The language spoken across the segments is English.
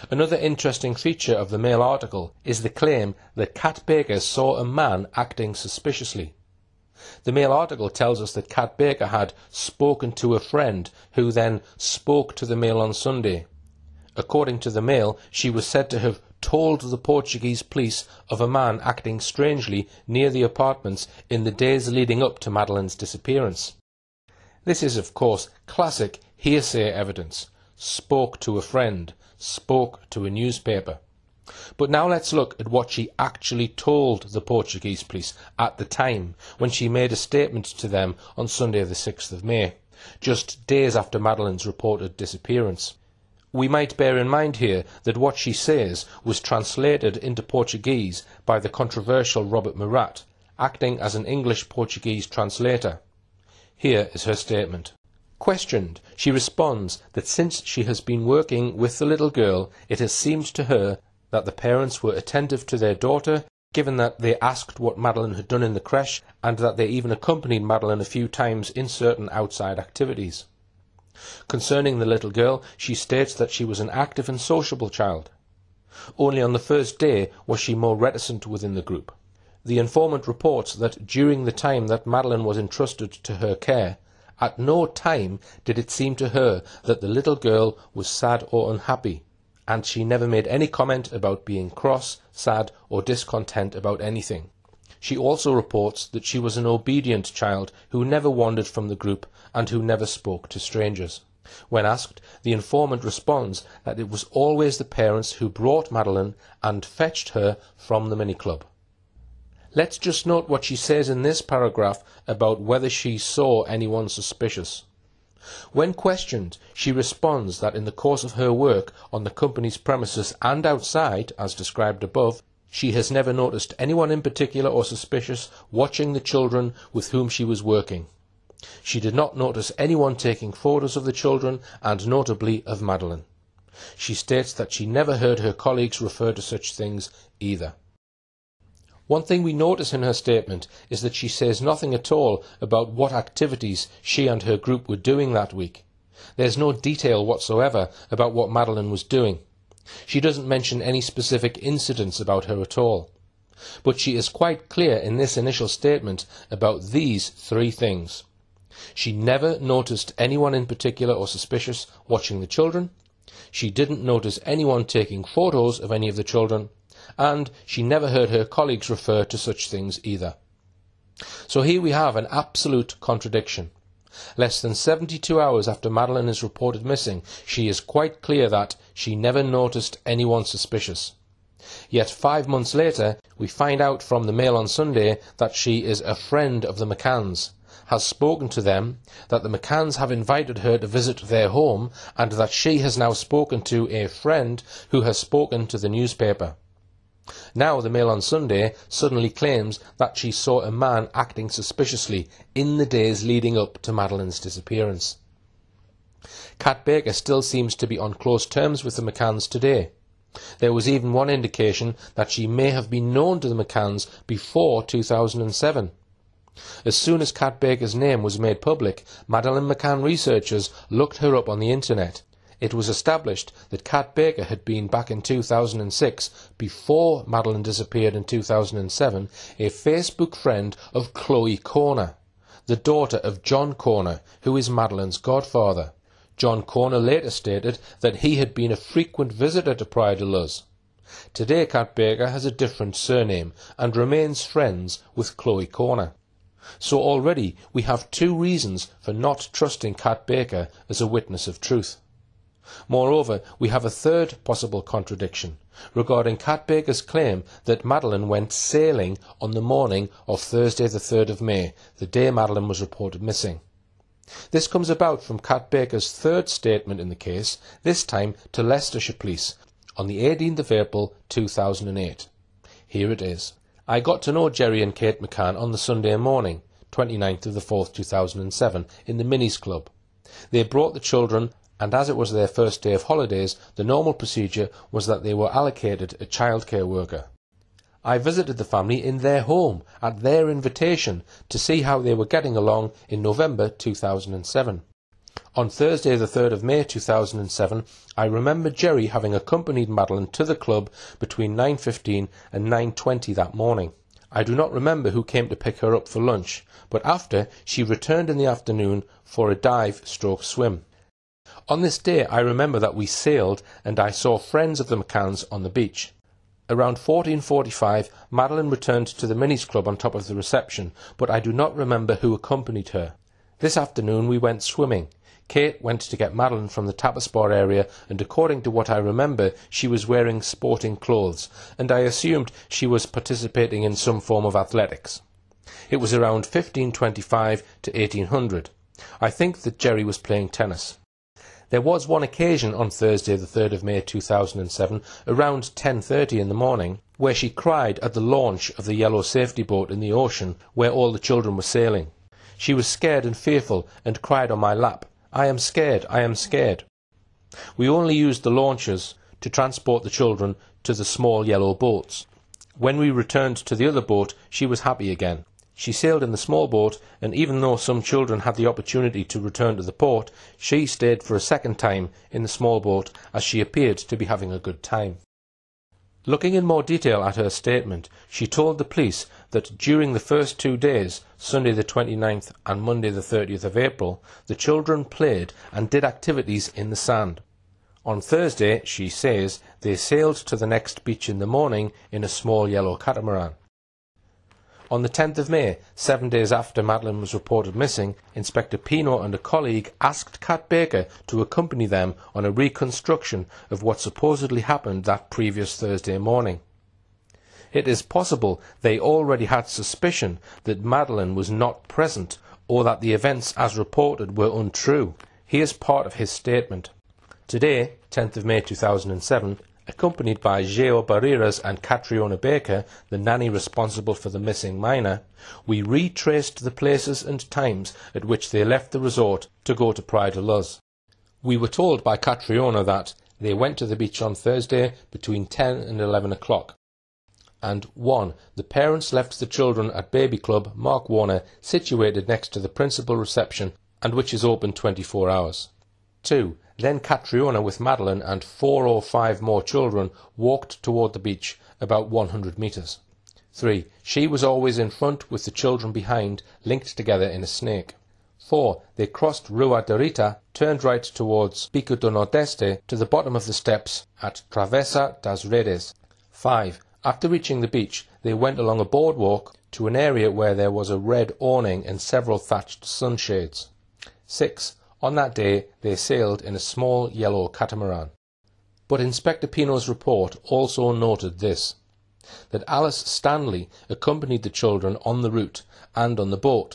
Another interesting feature of the Mail article is the claim that Kat Baker saw a man acting suspiciously. The Mail article tells us that Kat Baker had spoken to a friend who then spoke to the Mail on Sunday. According to the Mail, she was said to have told the Portuguese police of a man acting strangely near the apartments in the days leading up to Madeleine's disappearance. This is, of course, classic hearsay evidence. Spoke to a friend, spoke to a newspaper. But now let's look at what she actually told the Portuguese police at the time when she made a statement to them on Sunday the 6th of May, just days after Madeleine's reported disappearance. We might bear in mind here that what she says was translated into Portuguese by the controversial Robert Murat, acting as an English-Portuguese translator. Here is her statement. Questioned, she responds that since she has been working with the little girl, it has seemed to her that the parents were attentive to their daughter, given that they asked what Madeleine had done in the creche, and that they even accompanied Madeleine a few times in certain outside activities. Concerning the little girl, she states that she was an active and sociable child. Only on the first day was she more reticent within the group. The informant reports that during the time that Madeleine was entrusted to her care, at no time did it seem to her that the little girl was sad or unhappy, and she never made any comment about being cross, sad, or discontent about anything. She also reports that she was an obedient child who never wandered from the group and who never spoke to strangers. When asked, the informant responds that it was always the parents who brought Madeleine and fetched her from the mini-club. Let's just note what she says in this paragraph about whether she saw anyone suspicious. When questioned, she responds that in the course of her work on the company's premises and outside, as described above, she has never noticed anyone in particular or suspicious watching the children with whom she was working. She did not notice anyone taking photos of the children, and notably of Madeleine. She states that she never heard her colleagues refer to such things either. One thing we notice in her statement is that she says nothing at all about what activities she and her group were doing that week. There's no detail whatsoever about what Madeleine was doing. She doesn't mention any specific incidents about her at all. But she is quite clear in this initial statement about these three things. She never noticed anyone in particular or suspicious watching the children. She didn't notice anyone taking photos of any of the children. And she never heard her colleagues refer to such things either. So here we have an absolute contradiction. Less than 72 hours after Madeleine is reported missing, she is quite clear that she never noticed anyone suspicious. Yet 5 months later, we find out from the Mail on Sunday that she is a friend of the McCanns, has spoken to them, that the McCanns have invited her to visit their home, and that she has now spoken to a friend who has spoken to the newspaper. Now the Mail on Sunday suddenly claims that she saw a man acting suspiciously in the days leading up to Madeleine's disappearance. Kat Baker still seems to be on close terms with the McCanns today. There was even one indication that she may have been known to the McCanns before 2007. As soon as Kat Baker's name was made public, Madeleine McCann researchers looked her up on the internet. It was established that Kat Baker had been back in 2006, before Madeleine disappeared in 2007, a Facebook friend of Chloe Corner, the daughter of John Corner, who is Madeleine's godfather. John Corner later stated that he had been a frequent visitor to Praia de Luz. Today Kat Baker has a different surname and remains friends with Chloe Corner. So already we have two reasons for not trusting Kat Baker as a witness of truth. Moreover, we have a third possible contradiction regarding Kat Baker's claim that Madeleine went sailing on the morning of Thursday the 3rd of May, the day Madeleine was reported missing. This comes about from Kat Baker's third statement in the case, this time to Leicestershire Police, on the 18th of April 2008. Here it is. I got to know Jerry and Kate McCann on the Sunday morning, 29th of the 4th 2007, in the Minis Club. They brought the children, and as it was their first day of holidays, the normal procedure was that they were allocated a childcare worker. I visited the family in their home, at their invitation, to see how they were getting along in November 2007. On Thursday the 3rd of May 2007, I remember Jerry having accompanied Madeleine to the club between 9:15 and 9:20 that morning. I do not remember who came to pick her up for lunch, but after, she returned in the afternoon for a dive/swim. On this day I remember that we sailed and I saw friends of the McCanns on the beach. Around 14:45, Madeleine returned to the Minis Club on top of the reception, but I do not remember who accompanied her. This afternoon we went swimming. Kate went to get Madeleine from the tapas bar area, and according to what I remember, she was wearing sporting clothes, and I assumed she was participating in some form of athletics. It was around 15:25 to 1800. I think that Jerry was playing tennis. There was one occasion on Thursday the 3rd of May 2007, around 10:30 in the morning, where she cried at the launch of the yellow safety boat in the ocean where all the children were sailing. She was scared and fearful and cried on my lap, "I am scared, I am scared." We only used the launches to transport the children to the small yellow boats. When we returned to the other boat, she was happy again. She sailed in the small boat, and even though some children had the opportunity to return to the port, she stayed for a second time in the small boat as she appeared to be having a good time. Looking in more detail at her statement, she told the police that during the first 2 days, Sunday the 29th and Monday the 30th of April, the children played and did activities in the sand. On Thursday, she says, they sailed to the next beach in the morning in a small yellow catamaran. On the 10th of May, 7 days after Madeleine was reported missing, Inspector Pino and a colleague asked Kat Baker to accompany them on a reconstruction of what supposedly happened that previous Thursday morning. It is possible they already had suspicion that Madeleine was not present or that the events as reported were untrue. Here's part of his statement. Today, 10th of May 2007, accompanied by Geo Barreras and Catriona Baker, the nanny responsible for the missing minor, we retraced the places and times at which they left the resort to go to Praia de Luz. We were told by Catriona that they went to the beach on Thursday between 10 and 11 o'clock. And 1. The parents left the children at Baby Club Mark Warner, situated next to the principal reception and which is open 24 hours. 2. Then Catriona with Madeleine and 4 or 5 more children walked toward the beach about 100 metres. 3. She was always in front with the children behind, linked together in a snake. 4. They crossed Rua de Rita, turned right towards Pico do Nordeste to the bottom of the steps at Travessa das Redes. 5. After reaching the beach, they went along a boardwalk to an area where there was a red awning and several thatched sunshades. 6. On that day, they sailed in a small yellow catamaran. But Inspector Pino's report also noted this, that Alice Stanley accompanied the children on the route and on the boat.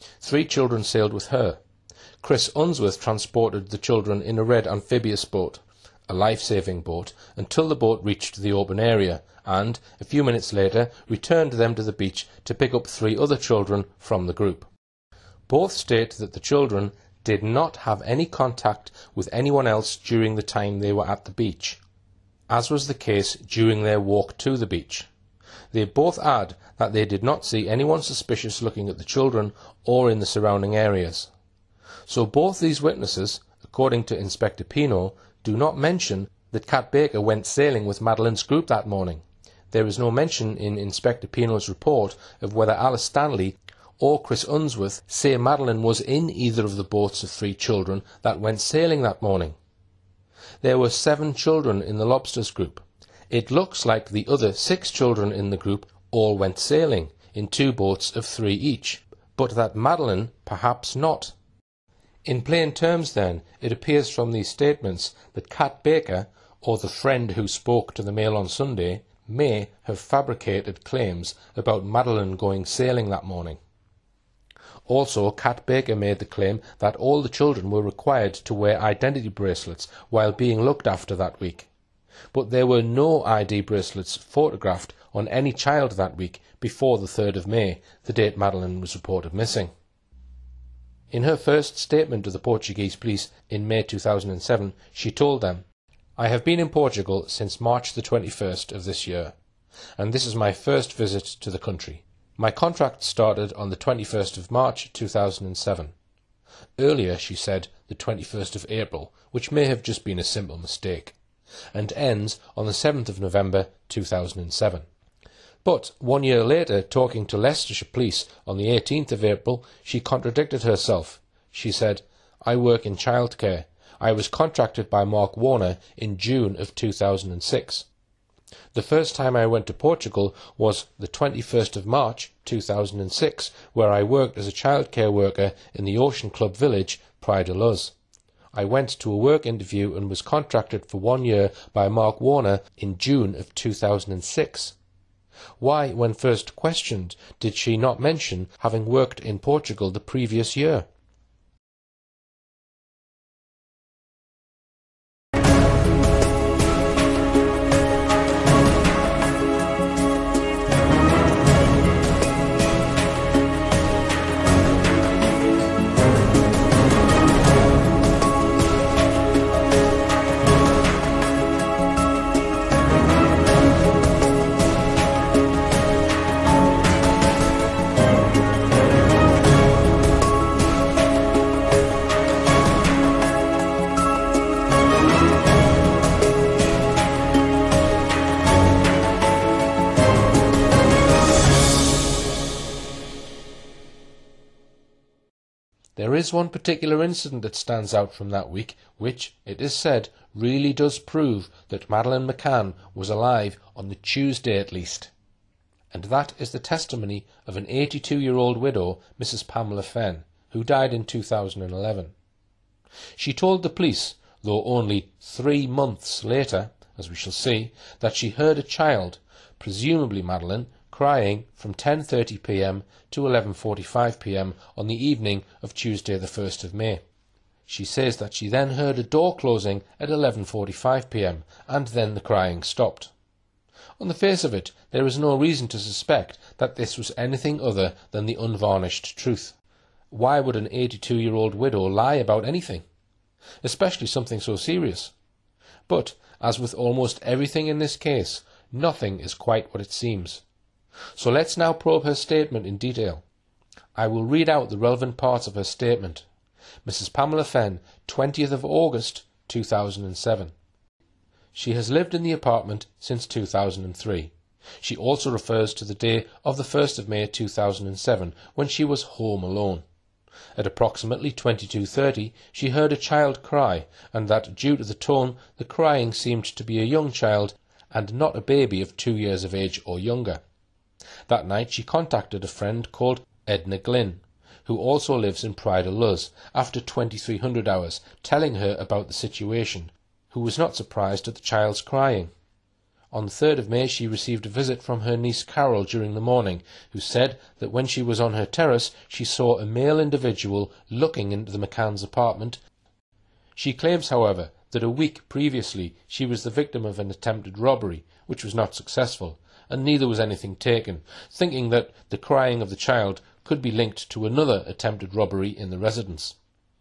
3 children sailed with her. Chris Unsworth transported the children in a red amphibious boat, a life-saving boat, until the boat reached the open area, and, a few minutes later, returned them to the beach to pick up 3 other children from the group. Both state that the children did not have any contact with anyone else during the time they were at the beach, as was the case during their walk to the beach. They both add that they did not see anyone suspicious looking at the children or in the surrounding areas. So both these witnesses, according to Inspector Pino, do not mention that Kat Baker went sailing with Madeleine's group that morning. There is no mention in Inspector Pino's report of whether Alice Stanley or Chris Unsworth say Madeleine was in either of the boats of 3 children that went sailing that morning. There were 7 children in the Lobsters group. It looks like the other 6 children in the group all went sailing in 2 boats of 3 each, but that Madeleine perhaps not. In plain terms, then, it appears from these statements that Kat Baker, or the friend who spoke to the Mail on Sunday, may have fabricated claims about Madeleine going sailing that morning. Also, Kat Baker made the claim that all the children were required to wear identity bracelets while being looked after that week. But there were no ID bracelets photographed on any child that week before the 3rd of May, the date Madeleine was reported missing. In her first statement to the Portuguese police in May 2007, she told them, "I have been in Portugal since March the 21st of this year, and this is my first visit to the country. My contract started on the 21st of March 2007. Earlier she said the 21st of April, which may have just been a simple mistake, and ends on the 7th of November 2007. But 1 year later, talking to Leicestershire Police on the 18th of April, she contradicted herself. She said, "I work in childcare. I was contracted by Mark Warner in June of 2006. The first time I went to Portugal was the 21st of March 2006, where I worked as a childcare worker in the Ocean Club village, Praia da Luz. I went to a work interview and was contracted for 1 year by Mark Warner in June of 2006. Why, when first questioned, did she not mention having worked in Portugal the previous year? There is one particular incident that stands out from that week, which, it is said, really does prove that Madeleine McCann was alive on the Tuesday at least. And that is the testimony of an 82-year-old widow, Mrs. Pamela Fenn, who died in 2011. She told the police, though only 3 months later, as we shall see, that she heard a child, presumably Madeleine, crying from 10:30 p.m. to 11:45 p.m. on the evening of Tuesday the 1st of May. She says that she then heard a door closing at 11:45 p.m. and then the crying stopped. On the face of it, there is no reason to suspect that this was anything other than the unvarnished truth. Why would an 82-year-old widow lie about anything, especially something so serious? But, as with almost everything in this case, nothing is quite what it seems. So let's now probe her statement in detail. I will read out the relevant parts of her statement. Mrs. Pamela Fenn, 20th of August 2007. She has lived in the apartment since 2003. She also refers to the day of the 1st of May 2007, when she was home alone. At approximately 22:30 she heard a child cry, and that due to the tone the crying seemed to be a young child and not a baby of 2 years of age or younger. That night she contacted a friend called Edna Glynn, who also lives in Praia da Luz, after 2300 hours, telling her about the situation, who was not surprised at the child's crying. On the 3rd of May she received a visit from her niece Carol during the morning, who said that when she was on her terrace she saw a male individual looking into the McCann's apartment. She claims, however, that a week previously she was the victim of an attempted robbery, which was not successful, and neither was anything taken, thinking that the crying of the child could be linked to another attempted robbery in the residence.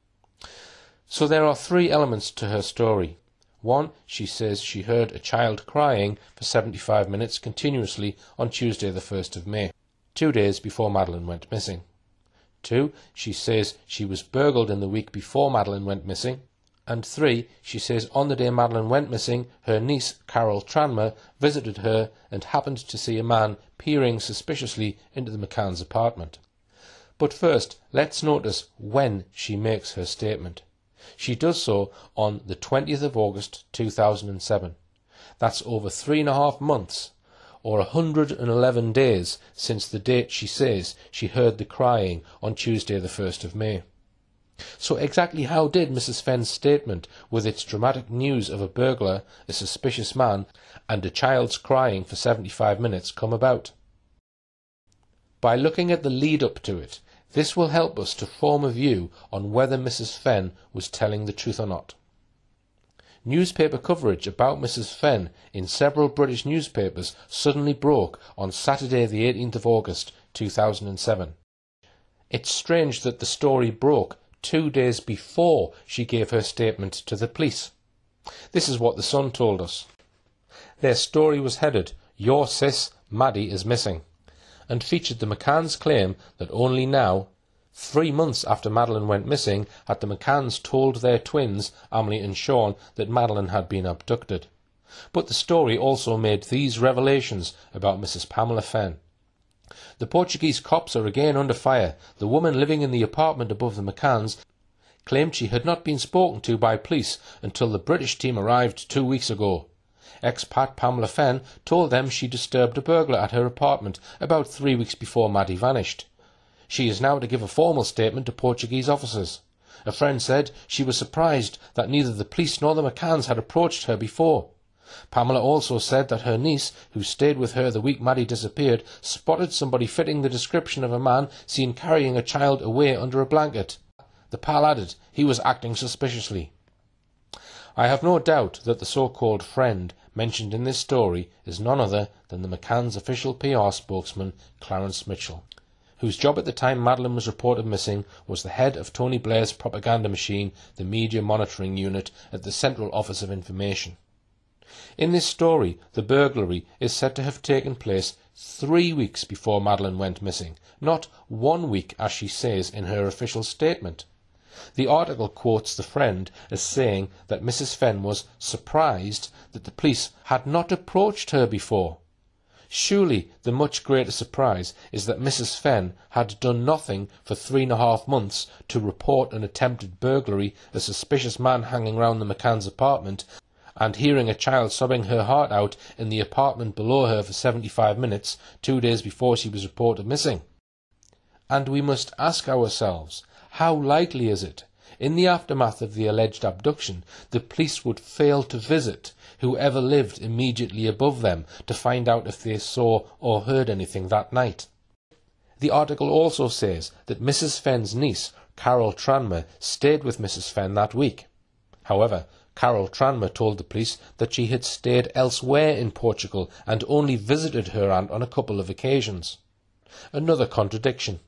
So there are 3 elements to her story. 1, she says she heard a child crying for 75 minutes continuously on Tuesday the 1st of May, 2 days before Madeleine went missing. 2, she says she was burgled in the week before Madeleine went missing. And 3, she says on the day Madeleine went missing, her niece, Carol Tranmer, visited her and happened to see a man peering suspiciously into the McCann's apartment. But first, let's notice when she makes her statement. She does so on the 20th of August 2007. That's over 3.5 months, or 111 days since the date she says she heard the crying on Tuesday the 1st of May. So exactly how did Mrs. Fenn's statement, with its dramatic news of a burglar, a suspicious man, and a child's crying for 75 minutes come about? By looking at the lead-up to it, this will help us to form a view on whether Mrs. Fenn was telling the truth or not. Newspaper coverage about Mrs. Fenn in several British newspapers suddenly broke on Saturday the 18th of August 2007. It's strange that the story broke 2 days before she gave her statement to the police. This is what the Sun told us. Their story was headed, "Your sis, Maddie, is missing," and featured the McCann's claim that only now, 3 months after Madeleine went missing, had the McCanns told their twins, Amelie and Sean, that Madeleine had been abducted. But the story also made these revelations about Mrs. Pamela Fenn. The Portuguese cops are again under fire. The woman living in the apartment above the McCanns claimed she had not been spoken to by police until the British team arrived 2 weeks ago. Expat Pamela Fenn told them she disturbed a burglar at her apartment about 3 weeks before Maddie vanished. She is now to give a formal statement to Portuguese officers. A friend said she was surprised that neither the police nor the McCanns had approached her before. Pamela also said that her niece, who stayed with her the week Maddie disappeared, spotted somebody fitting the description of a man seen carrying a child away under a blanket. The pal added he was acting suspiciously. I have no doubt that the so-called friend mentioned in this story is none other than the McCann's official PR spokesman, Clarence Mitchell, whose job at the time Madeleine was reported missing was the head of Tony Blair's propaganda machine, the Media Monitoring Unit at the Central Office of Information. In this story, the burglary is said to have taken place 3 weeks before Madeleine went missing, not 1 week as she says in her official statement. The article quotes the friend as saying that Mrs. Fenn was surprised that the police had not approached her before. Surely the much greater surprise is that Mrs. Fenn had done nothing for 3.5 months to report an attempted burglary, a suspicious man hanging round the McCann's apartment, and hearing a child sobbing her heart out in the apartment below her for 75 minutes, 2 days before she was reported missing. And we must ask ourselves, how likely is it, in the aftermath of the alleged abduction, the police would fail to visit whoever lived immediately above them to find out if they saw or heard anything that night? The article also says that Mrs. Fenn's niece, Carol Tranmere, stayed with Mrs. Fenn that week. However, Carol Tranmere told the police that she had stayed elsewhere in Portugal and only visited her aunt on a couple of occasions. Another contradiction.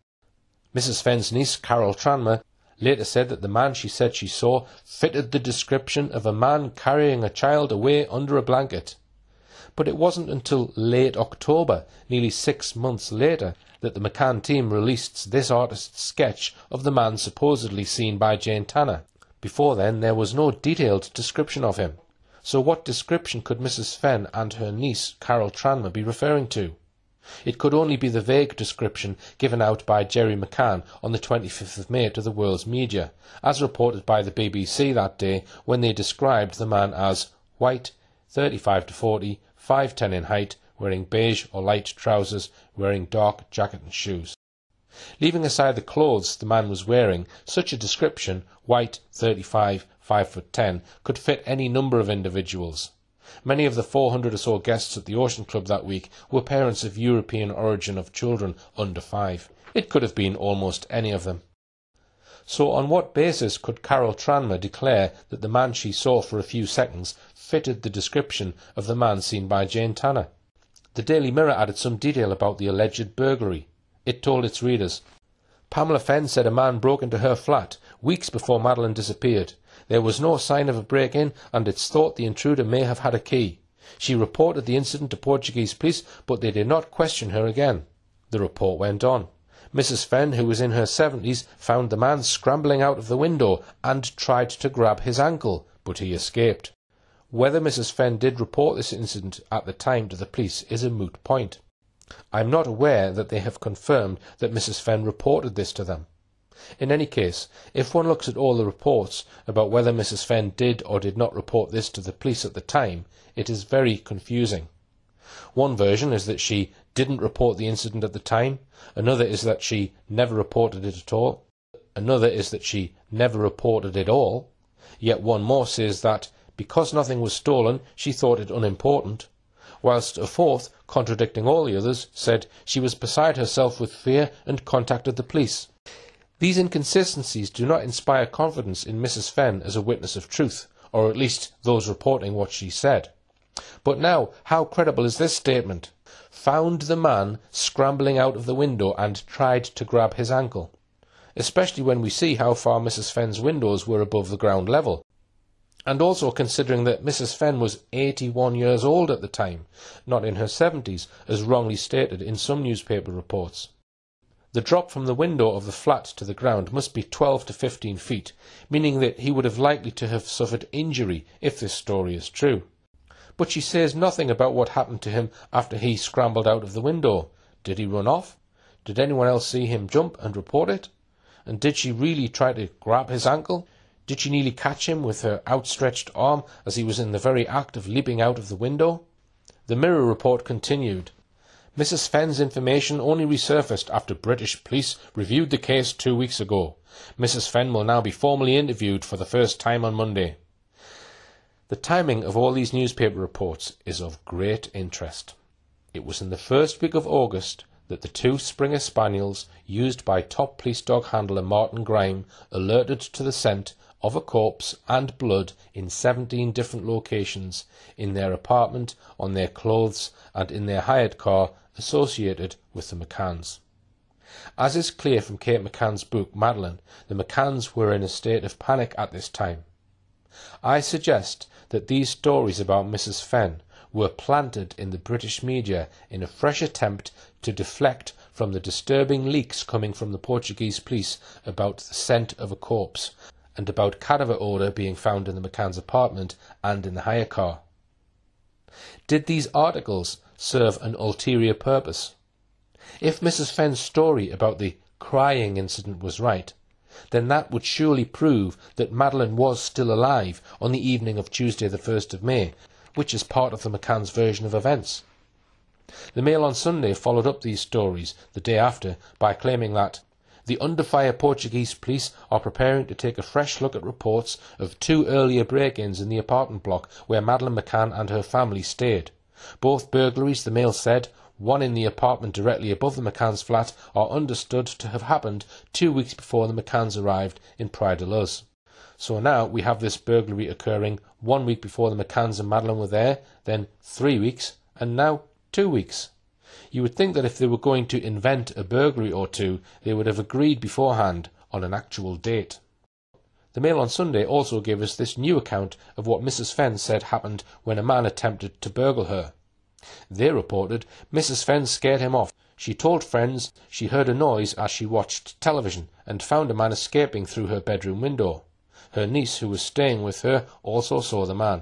Mrs. Fenn's niece, Carol Tranmere, later said that the man she said she saw fitted the description of a man carrying a child away under a blanket. But it wasn't until late October, nearly 6 months later, that the McCann team released this artist's sketch of the man supposedly seen by Jane Tanner. Before then, there was no detailed description of him. So what description could Mrs. Fenn and her niece, Carol Tranmere, be referring to? It could only be the vague description given out by Jerry McCann on the 25th of May to the world's media, as reported by the BBC that day when they described the man as white, 35 to 40, 5'10" in height, wearing beige or light trousers, wearing dark jacket and shoes. Leaving aside the clothes the man was wearing, such a description, white, 35, 5'10", could fit any number of individuals. Many of the 400 or so guests at the Ocean Club that week were parents of European origin of children under 5. It could have been almost any of them. So on what basis could Carol Tranmere declare that the man she saw for a few seconds fitted the description of the man seen by Jane Tanner? The Daily Mirror added some detail about the alleged burglary. It told its readers, Pamela Fenn said a man broke into her flat weeks before Madeleine disappeared. There was no sign of a break-in, and it's thought the intruder may have had a key. She reported the incident to Portuguese police, but they did not question her again. The report went on. Mrs. Fenn, who was in her 70s, found the man scrambling out of the window and tried to grab his ankle, but he escaped. Whether Mrs. Fenn did report this incident at the time to the police is a moot point. I am not aware that they have confirmed that Mrs. Fenn reported this to them. In any case, if one looks at all the reports about whether Mrs. Fenn did or did not report this to the police at the time, it is very confusing. One version is that she didn't report the incident at the time, another is that she never reported it at all, another is that she never reported it all, yet one more says that, because nothing was stolen, she thought it unimportant, whilst a fourth, contradicting all the others, said she was beside herself with fear and contacted the police. These inconsistencies do not inspire confidence in Mrs. Fenn as a witness of truth, or at least those reporting what she said. But now, how credible is this statement? Found the man scrambling out of the window and tried to grab his ankle. Especially when we see how far Mrs. Fenn's windows were above the ground level. And also considering that Mrs. Fenn was 81 years old at the time, not in her 70s, as wrongly stated in some newspaper reports. The drop from the window of the flat to the ground must be 12 to 15 feet, meaning that he would have likely to have suffered injury if this story is true. But she says nothing about what happened to him after he scrambled out of the window. Did he run off? Did anyone else see him jump and report it? And did she really try to grab his ankle? Did she nearly catch him with her outstretched arm as he was in the very act of leaping out of the window? The Mirror report continued. Mrs. Fenn's information only resurfaced after British police reviewed the case 2 weeks ago. Mrs. Fenn will now be formally interviewed for the first time on Monday. The timing of all these newspaper reports is of great interest. It was in the first week of August that the 2 Springer Spaniels used by top police dog handler Martin Grime alerted to the scent of a corpse and blood in 17 different locations, in their apartment, on their clothes, and in their hired car associated with the McCanns. As is clear from Kate McCann's book Madeline, the McCanns were in a state of panic at this time. I suggest that these stories about Mrs. Fenn were planted in the British media in a fresh attempt to deflect from the disturbing leaks coming from the Portuguese police about the scent of a corpse, and about cadaver odour being found in the McCann's apartment and in the hire car. Did these articles serve an ulterior purpose? If Mrs. Fenn's story about the crying incident was right, then that would surely prove that Madeline was still alive on the evening of Tuesday the 1st of May, which is part of the McCann's version of events. The Mail on Sunday followed up these stories the day after by claiming that the under fire Portuguese police are preparing to take a fresh look at reports of 2 earlier break-ins in the apartment block where Madeline McCann and her family stayed. Both burglaries, the Mail said, one in the apartment directly above the McCann's flat, are understood to have happened 2 weeks before the McCanns arrived in Praia de Luz. So now we have this burglary occurring 1 week before the McCanns and Madeline were there, then 3 weeks, and now 2 weeks. You would think that if they were going to invent a burglary or two, they would have agreed beforehand on an actual date. The Mail on Sunday also gave us this new account of what Mrs. Fenn said happened when a man attempted to burgle her. They reported Mrs. Fenn scared him off. She told friends she heard a noise as she watched television and found a man escaping through her bedroom window. Her niece, who was staying with her, also saw the man.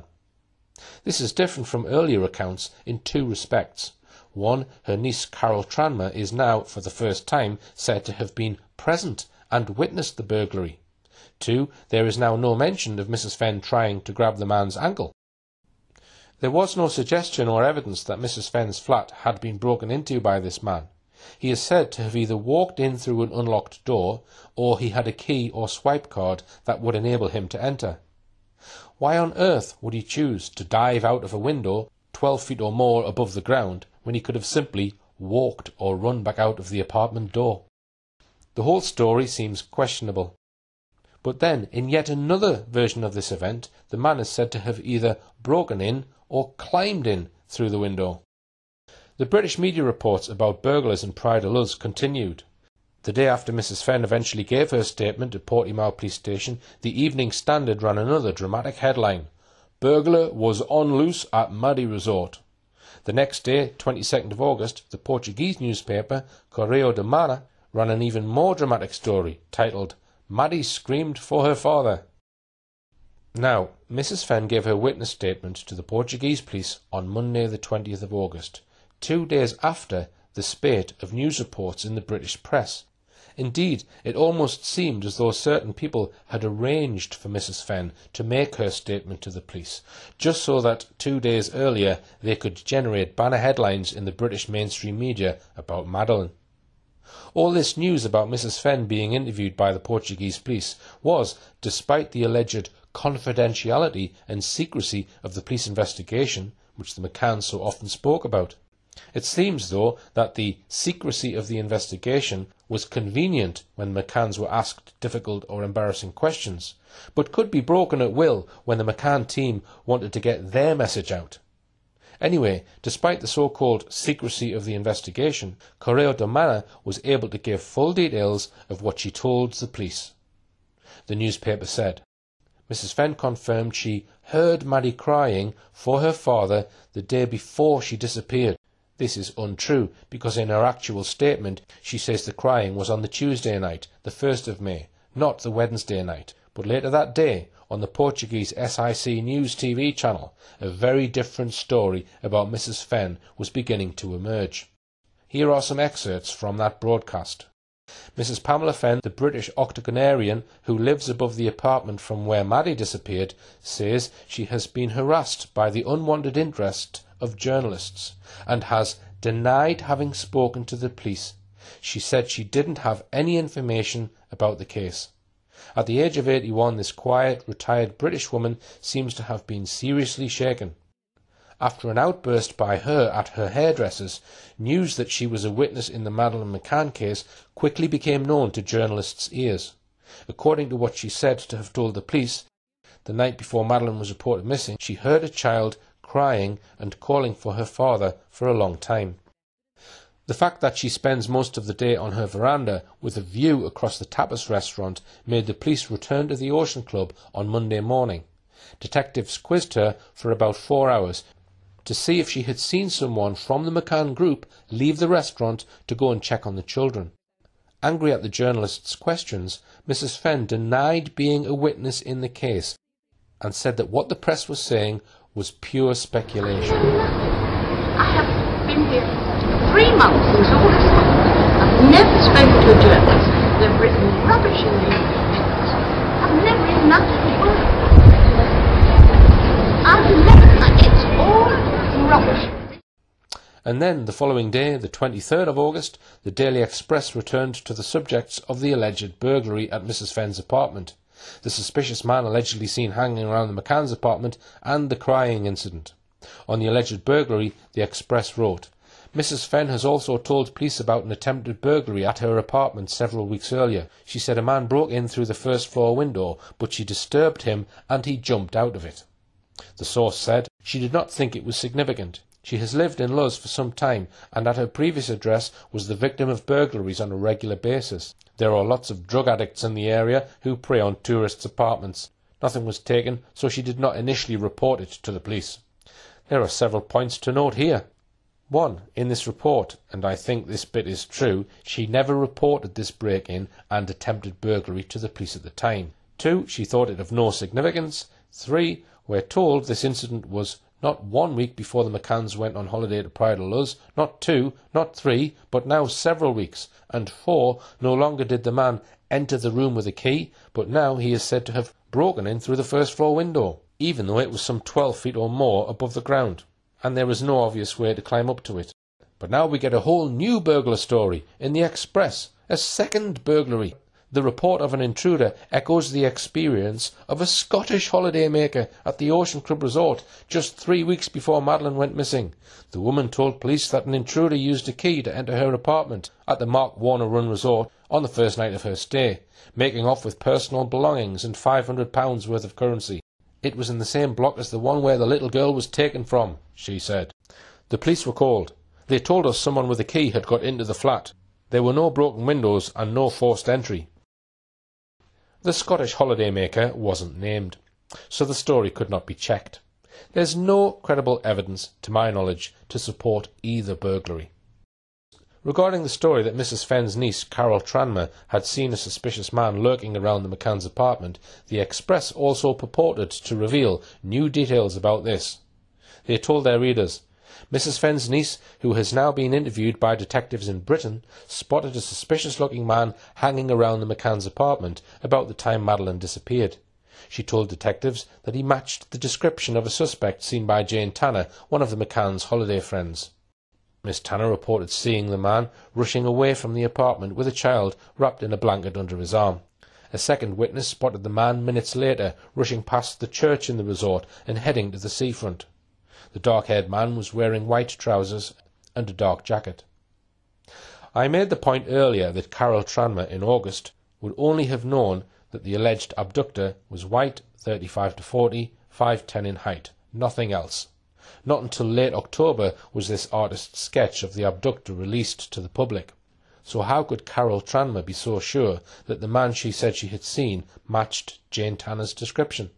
This is different from earlier accounts in 2 respects. One, her niece Carol Tranmer is now, for the first time, said to have been present and witnessed the burglary. 2, there is now no mention of Mrs. Fenn trying to grab the man's ankle. There was no suggestion or evidence that Mrs. Fenn's flat had been broken into by this man. He is said to have either walked in through an unlocked door, or he had a key or swipe card that would enable him to enter. Why on earth would he choose to dive out of a window 12 feet or more above the ground when he could have simply walked or run back out of the apartment door? The whole story seems questionable. But then, in yet another version of this event, the man is said to have either broken in or climbed in through the window. The British media reports about burglars in Praia de Luz continued. The day after Mrs. Fenn eventually gave her statement at Portimao Police Station, the Evening Standard ran another dramatic headline: "Burglar was on loose at Maddie Resort." The next day, 22nd of August, the Portuguese newspaper Correio da Manhã ran an even more dramatic story titled "Maddie Screamed for Her Father." Now, Mrs. Fenn gave her witness statement to the Portuguese police on Monday the 20th of August, 2 days after the spate of news reports in the British press. Indeed, it almost seemed as though certain people had arranged for Mrs. Fenn to make her statement to the police, just so that 2 days earlier they could generate banner headlines in the British mainstream media about Madeline. All this news about Mrs. Fenn being interviewed by the Portuguese police was, despite the alleged confidentiality and secrecy of the police investigation, which the McCanns so often spoke about. It seems, though, that the secrecy of the investigation was convenient when the McCanns were asked difficult or embarrassing questions, but could be broken at will when the McCann team wanted to get their message out. Anyway, despite the so-called secrecy of the investigation, Correio da Manhã was able to give full details of what she told the police. The newspaper said, Mrs. Fenn confirmed she heard Maddie crying for her father the day before she disappeared. This is untrue, because in her actual statement she says the crying was on the Tuesday night, the 1st of May, not the Wednesday night. But later that day, on the Portuguese SIC News TV channel, a very different story about Mrs. Fenn was beginning to emerge. Here are some excerpts from that broadcast. Mrs. Pamela Fenn, the British octogenarian who lives above the apartment from where Maddie disappeared, says she has been harassed by the unwanted interest of journalists and has denied having spoken to the police. She said she didn't have any information about the case. At the age of 81, this quiet, retired British woman seems to have been seriously shaken. After an outburst by her at her hairdresser's, news that she was a witness in the Madeleine McCann case quickly became known to journalists' ears. According to what she said to have told the police, the night before Madeleine was reported missing, she heard a child crying and calling for her father for a long time. The fact that she spends most of the day on her veranda with a view across the tapas restaurant made the police return to the Ocean Club on Monday morning. Detectives quizzed her for about 4 hours to see if she had seen someone from the McCann group leave the restaurant to go and check on the children. Angry at the journalists' questions, Mrs. Fenn denied being a witness in the case and said that what the press was saying was pure speculation. I have been here 3 months since all this happened. I've never spoken to a journalist. They've written rubbish in the newspapers. I've never even uttered a word. It's all rubbish. And then, the following day, the 23rd of August, the Daily Express returned to the subjects of the alleged burglary at Mrs. Fenn's apartment, the suspicious man allegedly seen hanging around the McCann's apartment, and the crying incident. On the alleged burglary, the Express wrote, Mrs. Fenn has also told police about an attempted burglary at her apartment several weeks earlier. She said a man broke in through the first floor window, but she disturbed him and he jumped out of it. The source said she did not think it was significant. She has lived in Luz for some time and at her previous address was the victim of burglaries on a regular basis. There are lots of drug addicts in the area who prey on tourists' apartments. Nothing was taken, so she did not initially report it to the police. There are several points to note here. 1. In this report, and I think this bit is true, she never reported this break-in and attempted burglary to the police at the time. 2. She thought it of no significance. 3. We're told this incident was not 1 week before the McCanns went on holiday to Praia de Luz, not 2, not 3, but now several weeks. And 4, no longer did the man enter the room with a key, but now he is said to have broken in through the first floor window, even though it was some 12 feet or more above the ground, and there was no obvious way to climb up to it. But now we get a whole new burglar story in the Express, a second burglary. The report of an intruder echoes the experience of a Scottish holidaymaker at the Ocean Club Resort just 3 weeks before Madeleine went missing. The woman told police that an intruder used a key to enter her apartment at the Mark Warner Run Resort on the first night of her stay, making off with personal belongings and £500 worth of currency. It was in the same block as the one where the little girl was taken from, she said. The police were called. They told us someone with a key had got into the flat. There were no broken windows and no forced entry. The Scottish holidaymaker wasn't named, so the story could not be checked. There's no credible evidence, to my knowledge, to support either burglary. Regarding the story that Mrs. Fenn's niece, Carol Tranmer, had seen a suspicious man lurking around the McCann's apartment, the Express also purported to reveal new details about this. They told their readers, Mrs. Fenn's niece, who has now been interviewed by detectives in Britain, spotted a suspicious-looking man hanging around the McCann's apartment about the time Madeleine disappeared. She told detectives that he matched the description of a suspect seen by Jane Tanner, one of the McCann's holiday friends. Miss Tanner reported seeing the man rushing away from the apartment with a child wrapped in a blanket under his arm. A second witness spotted the man minutes later rushing past the church in the resort and heading to the seafront. The dark-haired man was wearing white trousers and a dark jacket. I made the point earlier that Carol Tranmer in August would only have known that the alleged abductor was white, 35 to 40, 5'10" in height, nothing else. Not until late October was this artist's sketch of the abductor released to the public. So how could Carol Tranmer be so sure that the man she said she had seen matched Jane Tanner's description?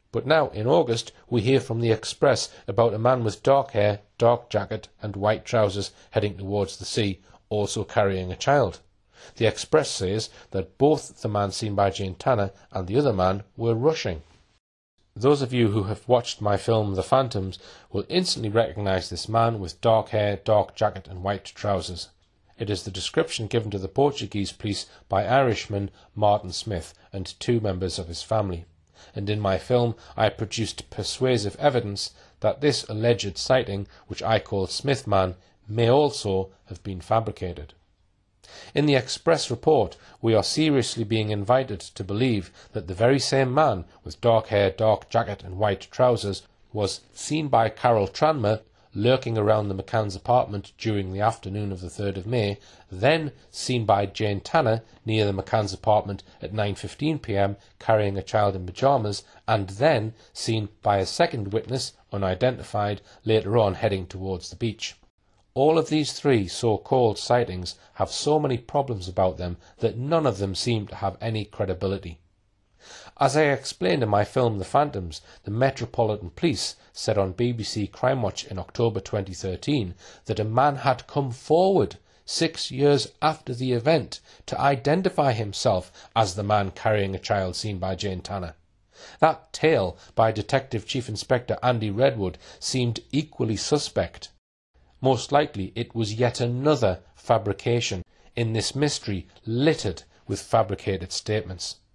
But now, in August, we hear from the Express about a man with dark hair, dark jacket and white trousers heading towards the sea, also carrying a child. The Express says that both the man seen by Jane Tanner and the other man were rushing. Those of you who have watched my film The Phantoms will instantly recognise this man with dark hair, dark jacket and white trousers. It is the description given to the Portuguese police by Irishman Martin Smith and 2 members of his family. And in my film I produced persuasive evidence that this alleged sighting, which I call Smith Man, may also have been fabricated. In the Express report, we are seriously being invited to believe that the very same man with dark hair, dark jacket and white trousers was seen by Carol Tranmere lurking around the McCann's apartment during the afternoon of the 3rd of May, then seen by Jane Tanner near the McCann's apartment at 9:15 p.m. carrying a child in pyjamas, and then seen by a second witness, unidentified, later on heading towards the beach. All of these 3 so-called sightings have so many problems about them that none of them seem to have any credibility. As I explained in my film The Phantoms, the Metropolitan Police said on BBC Crime Watch in October 2013 that a man had come forward 6 years after the event to identify himself as the man carrying a child seen by Jane Tanner. That tale by Detective Chief Inspector Andy Redwood seemed equally suspect. Most likely it was yet another fabrication in this mystery littered with fabricated statements.